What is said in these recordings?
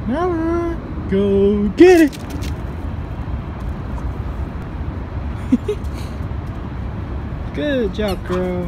Nala, go get it! Good job, girl.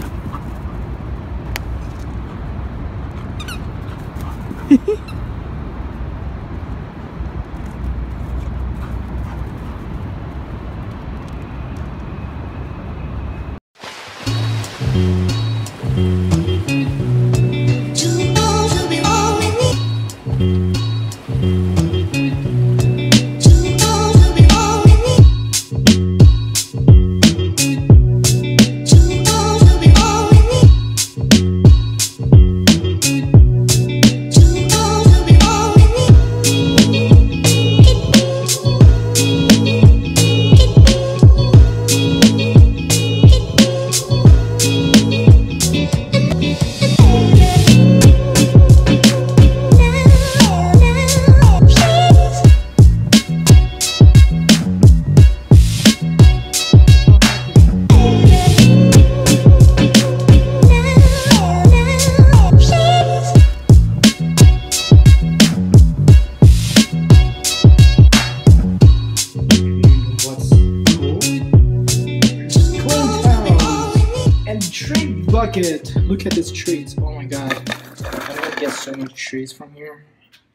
Bucket. Look at these trees. Oh my god. I'm gonna get so much trees from here.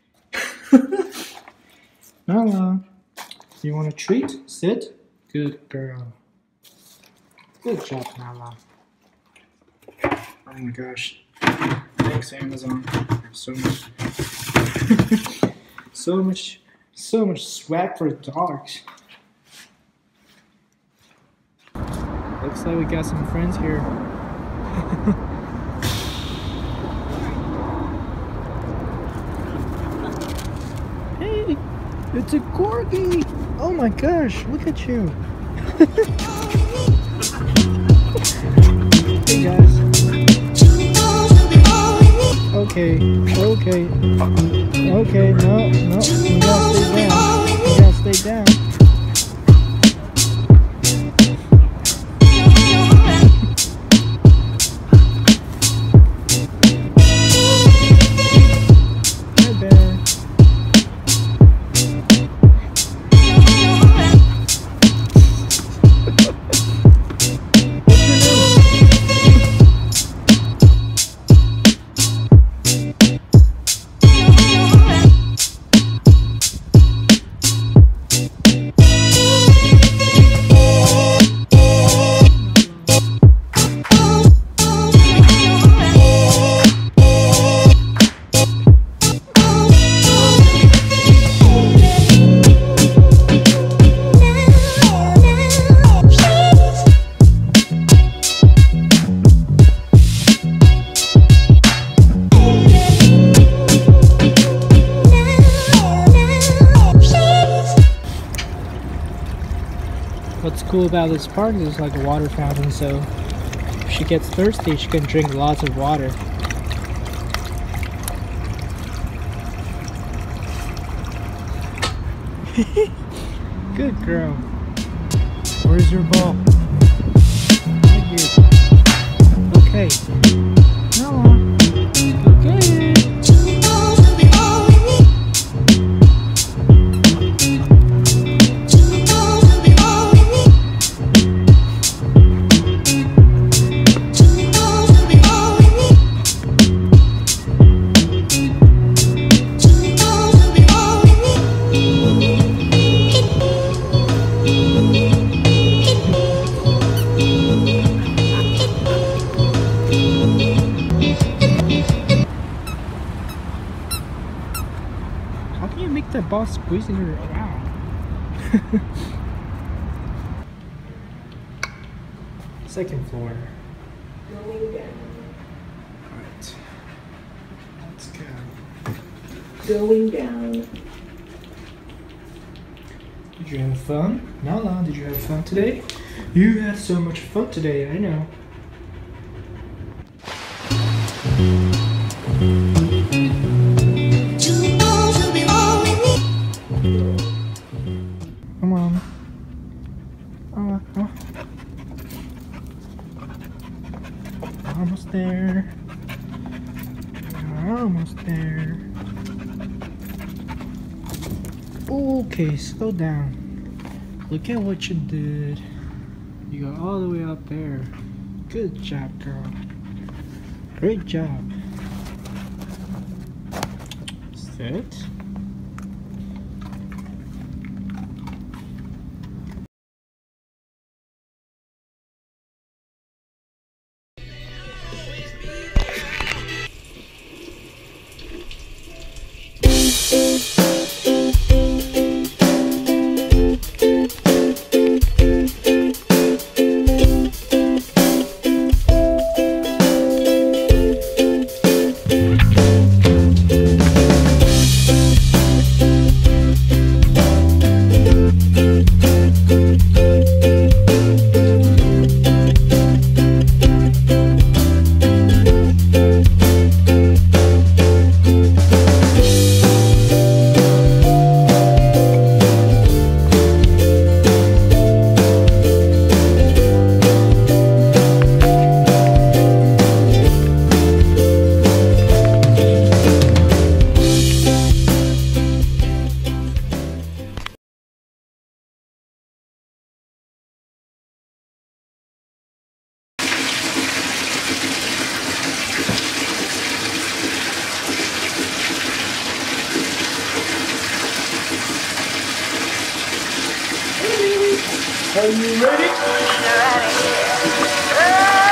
Nala, you want a treat? Sit. Good girl. Good job, Nala. Oh my gosh. Thanks, Amazon. So much. so much swag for dogs. Looks like we got some friends here. Hey, it's a Corgi! Oh my gosh, look at you! Hey guys. Okay, no, you gotta stay down. What's cool about this park is it's like a water fountain, so if she gets thirsty, she can drink lots of water. Good girl. Where's your ball? Right here. Okay. Nala. Okay. How can you make that ball squeezing her around? Second floor. Going down. Alright. Let's go. Going down. Did you have fun? Nala, did you have fun today? You had so much fun today, I know. Come on. Almost there. Almost there. Okay, slow down. Look at what you did. You got all the way out there. Good job, girl. Great job. Sit. Are you ready? Ready.